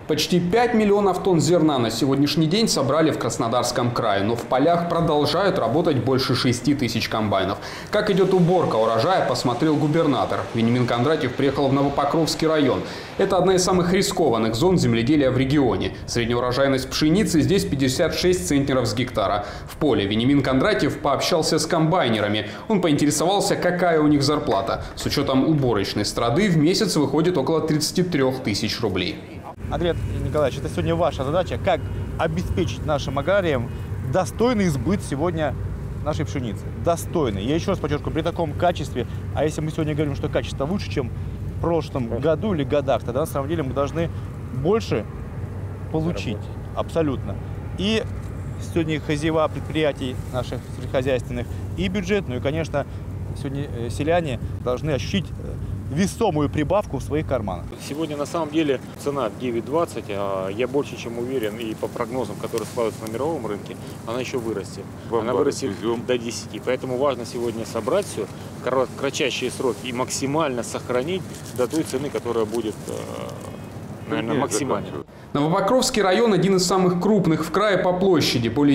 Почти 5 миллионов тонн зерна на сегодняшний день собрали в Краснодарском крае, но в полях продолжают работать больше 6 тысяч комбайнов. Как идет уборка урожая, посмотрел губернатор. Вениамин Кондратьев приехал в Новопокровский район. Это одна из самых рискованных зон земледелия в регионе. Средняя урожайность пшеницы здесь 56 центнеров с гектара. В поле Вениамин Кондратьев пообщался с комбайнерами. Он поинтересовался, какая у них зарплата. С учетом уборочной страды в месяц выходит около 33 тысяч рублей. Андрей Николаевич, это сегодня ваша задача, как обеспечить нашим аграриям достойный сбыт сегодня нашей пшеницы. Достойный. Я еще раз подчеркиваю, при таком качестве, а если мы сегодня говорим, что качество лучше, чем в прошлом году или годах, тогда на самом деле мы должны больше получить. Абсолютно. И сегодня хозяева предприятий наших сельскохозяйственных, и бюджетную, и, конечно, сегодня селяне должны ощутить весомую прибавку в своих карманах. Сегодня на самом деле цена 9,20, а я больше чем уверен, и по прогнозам, которые складываются на мировом рынке, она еще вырастет. Она вырастет до 10. Поэтому важно сегодня собрать все в кратчайшие сроки и максимально сохранить до той цены, которая будет, наверное, максимальной. Новопокровский район – один из самых крупных в крае по площади. Более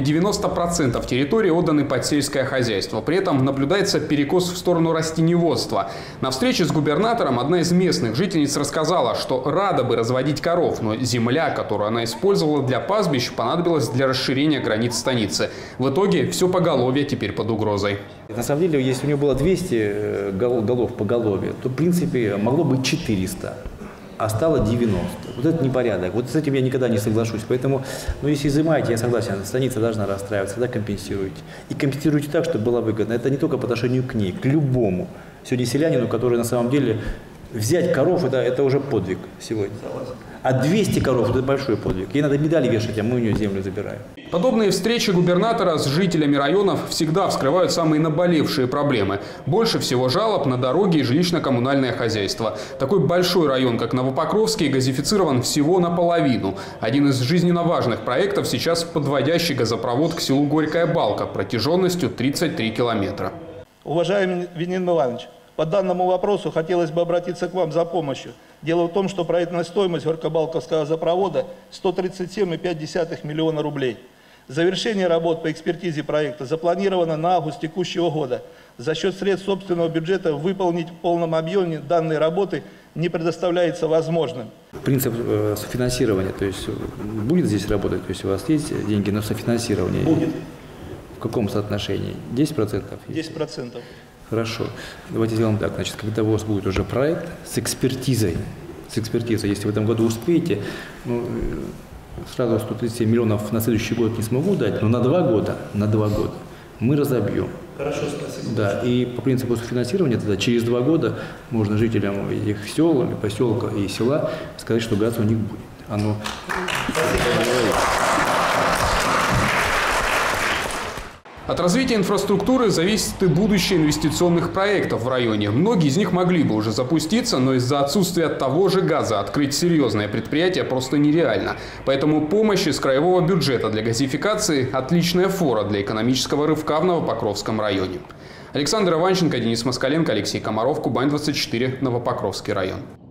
90% территории отданы под сельское хозяйство. При этом наблюдается перекос в сторону растениеводства. На встрече с губернатором одна из местных жительниц рассказала, что рада бы разводить коров, но земля, которую она использовала для пастбищ, понадобилась для расширения границ станицы. В итоге все поголовье теперь под угрозой. На самом деле, если у него было 200 голов поголовья, то в принципе могло быть 400. А стало 90. Вот это непорядок. Вот с этим я никогда не соглашусь. Поэтому, если изымаете, я согласен, станица должна расстраиваться, тогда компенсируйте. И компенсируйте так, чтобы было выгодно. Это не только по отношению к ней, к любому. Сегодня селянину, который на самом деле взять коров, это уже подвиг сегодня. А 200 коров – это большой подвиг. Ей надо медали вешать, а мы у нее землю забираем. Подобные встречи губернатора с жителями районов всегда вскрывают самые наболевшие проблемы. Больше всего жалоб на дороги и жилищно-коммунальное хозяйство. Такой большой район, как Новопокровский, газифицирован всего наполовину. Один из жизненно важных проектов сейчас подводящий газопровод к селу Горькая Балка протяженностью 33 километра. Уважаемый Вениамин Иванович, по данному вопросу хотелось бы обратиться к вам за помощью. Дело в том, что проектная стоимость Горькобалковского газопровода 137,5 миллиона рублей. Завершение работ по экспертизе проекта запланировано на август текущего года. За счет средств собственного бюджета выполнить в полном объеме данные работы не предоставляется возможным. Принцип софинансирования, то есть будет здесь работать, то есть у вас есть деньги на софинансирование? Будет. В каком соотношении? 10%? 10%. Хорошо. Давайте сделаем так. Значит, когда у вас будет уже проект с экспертизой, если в этом году успеете, сразу 137 миллионов на следующий год не смогу дать, но на 2 года мы разобьем. Хорошо, спасибо. Да, и по принципу софинансирования тогда через 2 года можно жителям этих сел, поселка и села сказать, что газ у них будет. От развития инфраструктуры зависит и будущее инвестиционных проектов в районе. Многие из них могли бы уже запуститься, но из-за отсутствия того же газа открыть серьезное предприятие просто нереально. Поэтому помощь из краевого бюджета для газификации – отличная фора для экономического рывка в Новопокровском районе. Александр Иванченко, Денис Москаленко, Алексей Комаров, Кубань 24, Новопокровский район.